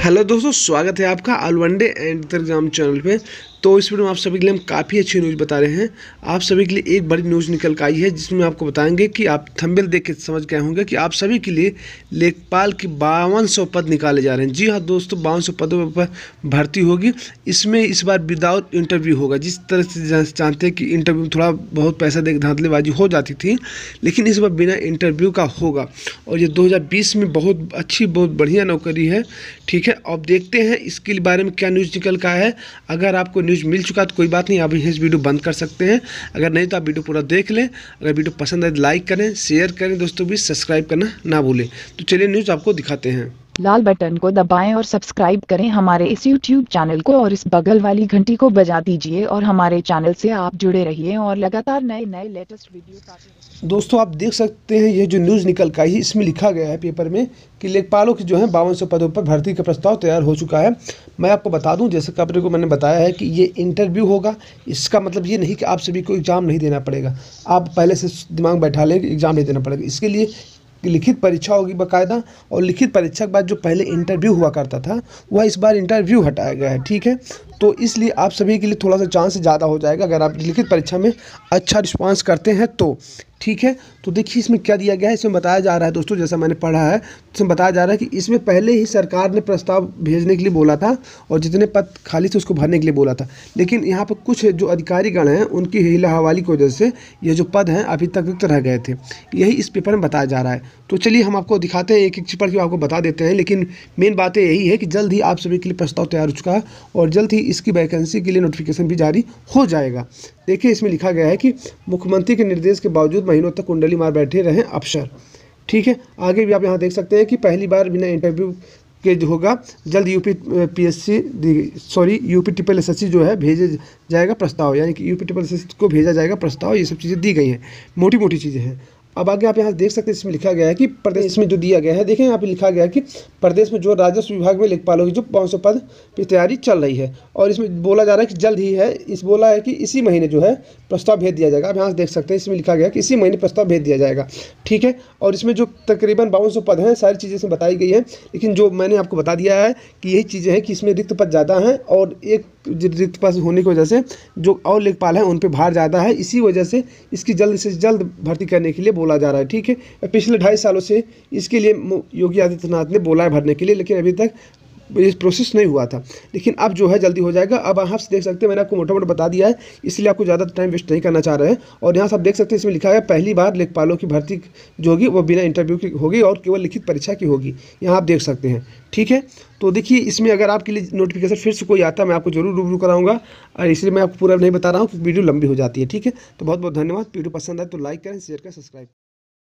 Hello दोस्तों, स्वागत है आपका all one day and exam channel पे। तो इस वीडियो में आप सभी के लिए हम काफ़ी अच्छी न्यूज़ बता रहे हैं। आप सभी के लिए एक बड़ी न्यूज़ निकल कर आई है, जिसमें आपको बताएंगे कि आप थंबनेल देख के समझ गए होंगे कि आप सभी के लिए लेखपाल की 5200 पद निकाले जा रहे हैं। जी हाँ दोस्तों, 5200 पदों पर भर्ती होगी। इसमें इस बार विदाउट इंटरव्यू होगा। जिस तरह से जानते हैं कि इंटरव्यू में थोड़ा बहुत पैसा दे धांधलेबाजी हो जाती थी, लेकिन इस बार बिना इंटरव्यू का होगा। और ये 2020 में बहुत अच्छी बहुत बढ़िया नौकरी है। ठीक है, अब देखते हैं इसके बारे में क्या न्यूज़ निकल का है। अगर आपको न्यूज़ मिल चुका तो कोई बात नहीं, आप इस वीडियो बंद कर सकते हैं। अगर नहीं तो आप वीडियो पूरा देख लें। अगर वीडियो पसंद आए तो लाइक करें, शेयर करें, दोस्तों भी सब्सक्राइब करना ना भूलें। तो चलिए न्यूज़ आपको दिखाते हैं। लाल बटन को दबाएं और सब्सक्राइब करें हमारे इस YouTube चैनल को, और इस बगल वाली घंटी को बजा दीजिए और हमारे चैनल से आप जुड़े रहिए और लगातार नए लेटेस्ट वीडियो पाते रहिए। दोस्तों आप देख सकते हैं, ये जो न्यूज़ निकल का ही इसमें लिखा गया है पेपर में कि लेखपालों की जो है 5200 पदों पर भर्ती का प्रस्ताव तैयार हो चुका है। मैं आपको बता दूं, जैसे कपड़े को मैंने बताया है कि ये इंटरव्यू होगा। इसका मतलब ये नहीं कि आप सभी को एग्ज़ाम नहीं देना पड़ेगा। आप पहले से दिमाग बैठा लें कि एग्ज़ाम नहीं देना पड़ेगा। इसके लिए लिखित परीक्षा होगी बाकायदा, और लिखित परीक्षा के बाद जो पहले इंटरव्यू हुआ करता था वह इस बार इंटरव्यू हटाया गया है। ठीक है, तो इसलिए आप सभी के लिए थोड़ा सा चांस ज़्यादा हो जाएगा अगर आप लिखित परीक्षा में अच्छा रिस्पांस करते हैं तो। ठीक है, तो देखिए इसमें क्या दिया गया है। इसमें बताया जा रहा है दोस्तों, जैसा मैंने पढ़ा है इसमें बताया जा रहा है कि इसमें पहले ही सरकार ने प्रस्ताव भेजने के लिए बोला था और जितने पद खाली थे उसको भरने के लिए बोला था। लेकिन यहाँ पर कुछ जो अधिकारीगण हैं उनकी हीला हवाली की वजह से ये जो पद हैं अभी तक रिक्त रह गए थे। यही इस पेपर में बताया जा रहा है। तो चलिए हम आपको दिखाते हैं, एक एक चीज पढ़ के आपको बता देते हैं। लेकिन मेन बात यही है कि जल्द ही आप सभी के लिए प्रस्ताव तैयार हो चुका है और जल्द ही इसकी वैकेंसी के लिए नोटिफिकेशन भी जारी हो जाएगा। देखिए इसमें लिखा गया है कि मुख्यमंत्री के निर्देश के बावजूद महीनों तक कुंडली मार बैठे रहे अफसर। ठीक है, आगे भी आप यहाँ देख सकते हैं कि पहली बार बिना इंटरव्यू के जो होगा जल्द यूपी ट्रिपल एसएससी जो है भेजे जाएगा प्रस्ताव, यानी कि यूपी ट्रिपल एसएससी को भेजा जाएगा प्रस्ताव। ये सब चीज़ें दी गई हैं, मोटी मोटी चीज़ें हैं। अब आगे आप यहाँ देख सकते हैं, इसमें लिखा गया है कि प्रदेश में जो दिया गया है, देखें यहाँ पे लिखा गया है कि प्रदेश में जो राजस्व विभाग में लेखपालों की जो 500 पद की तैयारी चल रही है, और इसमें बोला जा रहा है कि जल्द ही है। इस बोला है कि इसी महीने जो है प्रस्ताव भेज दिया जाएगा। आप यहाँ देख सकते हैं, इसमें लिखा गया है कि इसी महीने प्रस्ताव भेज दिया जाएगा। ठीक है, और इसमें जो तकरीबन 5200 पद हैं, सारी चीज़ें इसमें बताई गई हैं। लेकिन जो मैंने आपको बता दिया है कि यही चीज़ें हैं कि इसमें रिक्त पद ज़्यादा हैं, और एक रिक्त पद होने की वजह से जो और लेखपाल हैं उन पर भार ज़्यादा है। इसी वजह से इसकी जल्द से जल्द भर्ती करने के लिए बोला जा रहा है। ठीक है, पिछले 2.5 सालों से इसके लिए योगी आदित्यनाथ ने बोला है भरने के लिए, लेकिन अभी तक ये प्रोसेस नहीं हुआ था। लेकिन अब जो है जल्दी हो जाएगा। अब आप देख सकते हैं, मैंने आपको मोटा मोटा बता दिया है, इसलिए आपको ज़्यादा टाइम वेस्ट नहीं करना चाह रहे हैं। और यहाँ से आप देख सकते हैं, इसमें लिखा है पहली बार लेखपालों की भर्ती जो होगी वो बिना इंटरव्यू की होगी और केवल लिखित परीक्षा की होगी। यहाँ आप देख सकते हैं। ठीक है, तो देखिए इसमें अगर आपके लिए नोटिफिकेशन फिर से कोई आता है मैं आपको जरूर रूबरू कराऊंगा, और इसलिए मैं आपको पूरा नहीं बता रहा हूँ क्योंकि वीडियो लंबी हो जाती है। ठीक है, तो बहुत बहुत धन्यवाद। वीडियो पसंद आए तो लाइक करें, शेयर करें, सब्सक्राइब।